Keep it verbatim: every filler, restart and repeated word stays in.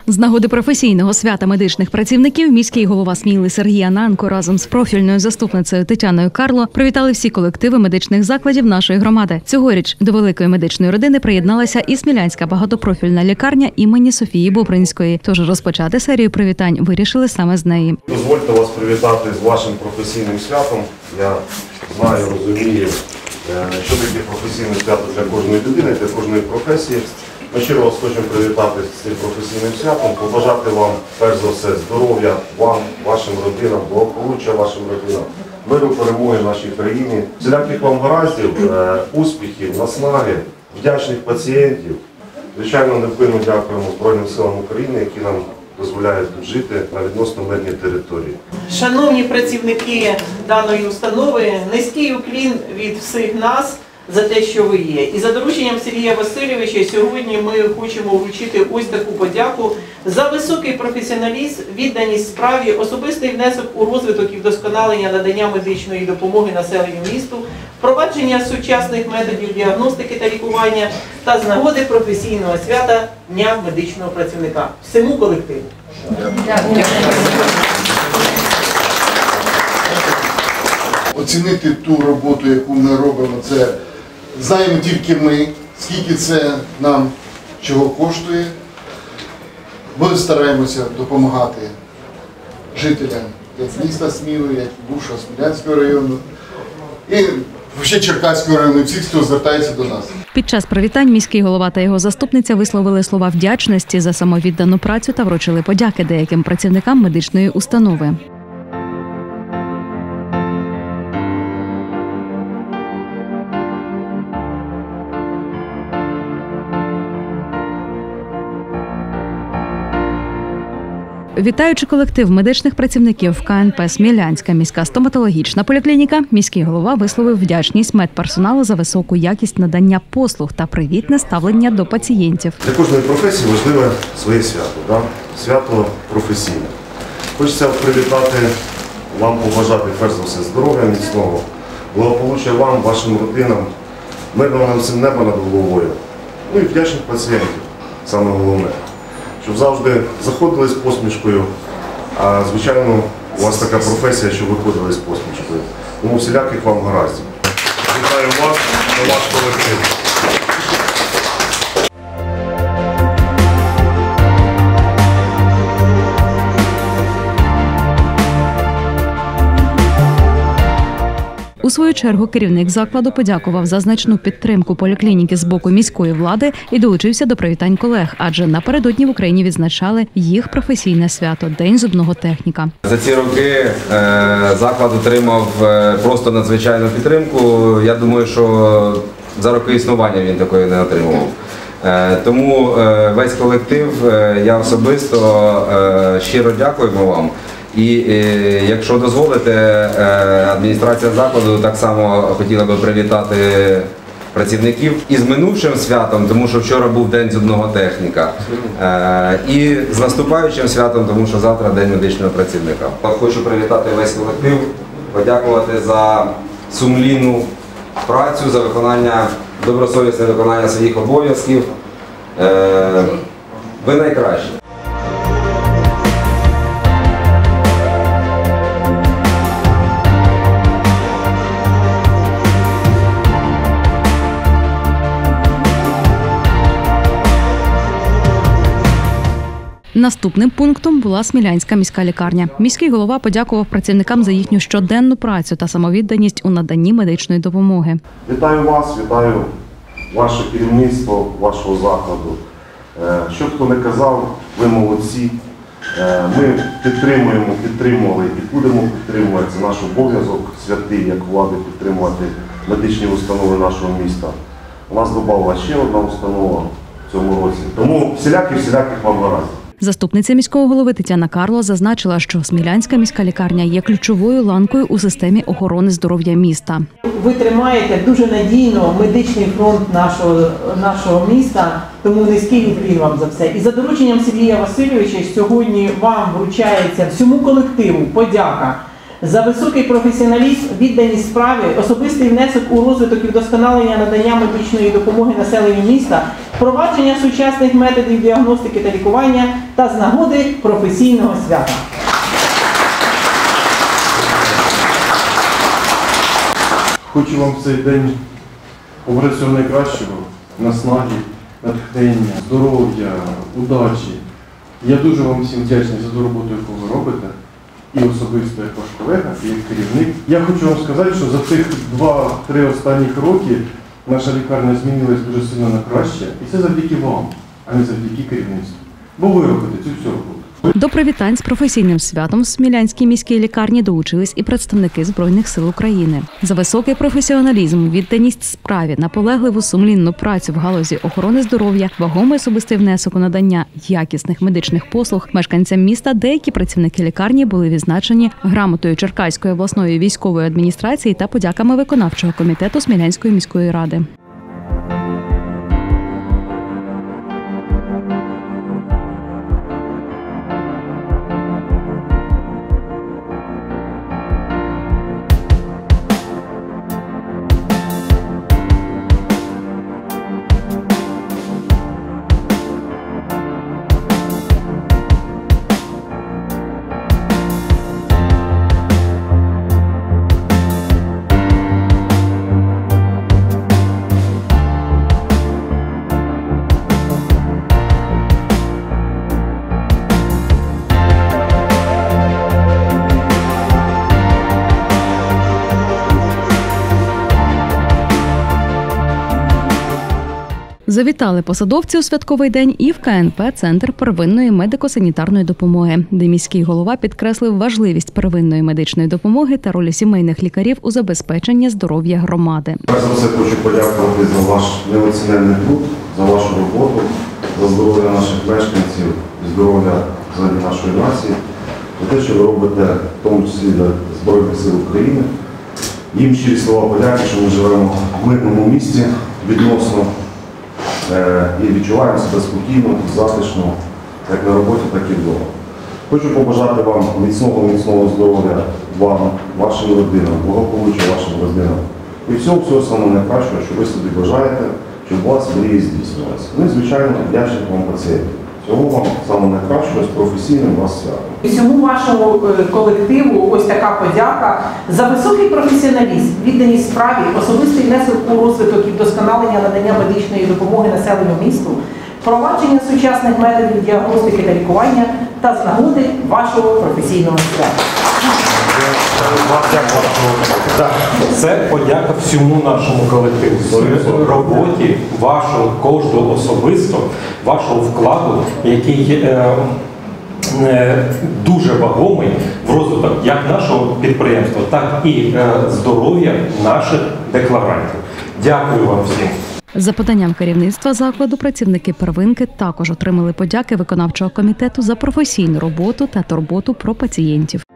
З нагоди професійного свята медичних працівників міський голова Сміли Сергій Ананко разом з профільною заступницею Тетяною Карло привітали всі колективи медичних закладів нашої громади. Цьогоріч до великої медичної родини приєдналася і Смілянська багатопрофільна лікарня імені Софії Бобринської. Тож розпочати серію привітань вирішили саме з неї. Дозвольте вас привітати з вашим професійним святом. Я знаю, розумію, що таке професійне свято для кожної людини, для кожної професії. Ми щиро вас хочемо привітати з цим професійним святом, побажати вам, перш за все, здоров'я вам, вашим родинам, благополуччя вашим родинам, миру, перемоги в нашій країні, всіляких вам гараздів, успіхів, наснаги, вдячних пацієнтів. Звичайно, невпинно дякуємо Збройним силам України, які нам дозволяють жити на відносно мирній території. Шановні працівники даної установи, низький уклін від всіх нас за те, що ви є. І за дорученням Сергія Васильовича сьогодні ми хочемо вручити ось таку подяку за високий професіоналізм, відданість справі, особистий внесок у розвиток і вдосконалення надання медичної допомоги населенню місту, впровадження сучасних методів діагностики та лікування та з нагоди професійного свята Дня медичного працівника. Всьому колективу. Дякую. Оцінити ту роботу, яку ми робимо, це знаємо тільки ми, скільки це нам чого коштує. Ми стараємося допомагати жителям як міста Сміли, як бувшого Смілянського району і ще Черкаського району, всіх, хто звертається до нас. Під час привітань міський голова та його заступниця висловили слова вдячності за самовіддану працю та вручили подяки деяким працівникам медичної установи. Вітаючи колектив медичних працівників ка ен пе «Смілянська міська стоматологічна поліклініка», міський голова висловив вдячність медперсоналу за високу якість надання послуг та привітне ставлення до пацієнтів. Для кожної професії важливе своє свято, да? Свято професійне. Хочеться привітати вам, побажати перш за все здоров'я міцного, благополуччя вам, вашим родинам, мирного нам всім неба над головою, ну і вдячних пацієнтів, саме головне. Щоб завжди заходили з посмішкою, а звичайно у вас така професія, що виходили з посмішкою. Тому всіляких вам гараздів. Вітаю вас та ваш колектив. У свою чергу керівник закладу подякував за значну підтримку поліклініки з боку міської влади і долучився до привітань колег, адже напередодні в Україні відзначали їх професійне свято – День зубного техніка. За ці роки заклад отримав просто надзвичайну підтримку. Я думаю, що за роки існування він такої не отримував. Тому весь колектив, я особисто щиро дякуємо вам. І якщо дозволите, адміністрація закладу так само хотіла би привітати працівників із минувшим святом, тому що вчора був День зубного техніка, і з наступаючим святом, тому що завтра День медичного працівника. Хочу привітати весь колектив, подякувати за сумлінну працю, за виконання, добросовісне виконання своїх обов'язків. Ви найкращі. Наступним пунктом була Смілянська міська лікарня. Міський голова подякував працівникам за їхню щоденну працю та самовідданість у наданні медичної допомоги. Вітаю вас, вітаю ваше керівництво вашого закладу. Що б хто не казав, ви молодці. Ми підтримуємо, підтримували і будемо підтримувати. Це наш обов'язок святий, як влади, підтримувати медичні установи нашого міста. У нас додалася ще одна установа в цьому році. Тому всіляких-всіляких вам гараздів. Заступниця міського голови Тетяна Карло зазначила, що Смілянська міська лікарня є ключовою ланкою у системі охорони здоров'я міста. Ви тримаєте дуже надійно медичний фронт нашого, нашого міста, тому низький уклін вам за все. І за дорученням Сергія Васильовича сьогодні вам вручається всьому колективу подяка за високий професіоналізм, відданість справі, особистий внесок у розвиток і вдосконалення надання медичної допомоги населенню міста впровадження сучасних методів діагностики та лікування та з нагоди професійного свята. Хочу вам в цей день побажати всього найкращого, наснаги, натхнення, здоров'я, удачі. Я дуже вам всім вдячний за ту роботу, яку ви робите, і особисто як ваш колега, і як керівник. Я хочу вам сказати, що за цих два-три останніх роки наша лікарня змінилась дуже сильно на краще, і це завдяки вам, а не завдяки керівництву. Бо ви робите цю всю роботу. До привітань з професійним святом в Смілянській міській лікарні долучились і представники Збройних сил України. За високий професіоналізм, відданість справі, наполегливу сумлінну працю в галузі охорони здоров'я, вагомий особистий внесок у надання якісних медичних послуг мешканцям міста деякі працівники лікарні були відзначені грамотою Черкаської обласної військової адміністрації та подяками виконавчого комітету Смілянської міської ради. Завітали посадовці у святковий день і в ка ен пе «Центр первинної медико-санітарної допомоги», де міський голова підкреслив важливість первинної медичної допомоги та ролі сімейних лікарів у забезпеченні здоров'я громади. Перш за все хочу подякувати за ваш неоціненний труд, за вашу роботу, за здоров'я наших мешканців, здоров'я взагалі нашої нації, за те, що ви робите, в тому числі для Збройних сил України. Їм щирі слова подяки, що ми живемо в мирному місті відносно і відчуваємо себе спокійно, затишно, як на роботі, так і вдома. Хочу побажати вам міцного, міцного здоров'я вам, вашим родинам, благополуччя вашим родинам. І всього, всього самого найкращого, що ви собі бажаєте, щоб у вас мрії здійснювалися. Ну і, звичайно, вдячних вам пацієнтів. Всього вам самого найкращого, з професійним вас святом. Всьому вашому колективу ось така подяка за високий професіоналізм, відданість справі, особистий внесок у розвиток і вдосконалення надання медичної допомоги населенню місту, впровадження сучасних методів діагностики та лікування та з нагоди вашого професійного свята. Так, це подяка всьому нашому колективу, роботі, вашого, кожного особисто, вашого вкладу, який е, е, дуже вагомий в розвиток як нашого підприємства, так і е, здоров'я наших декларантів. Дякую вам всім. За поданням керівництва закладу працівники первинки також отримали подяки виконавчого комітету за професійну роботу та турботу про пацієнтів.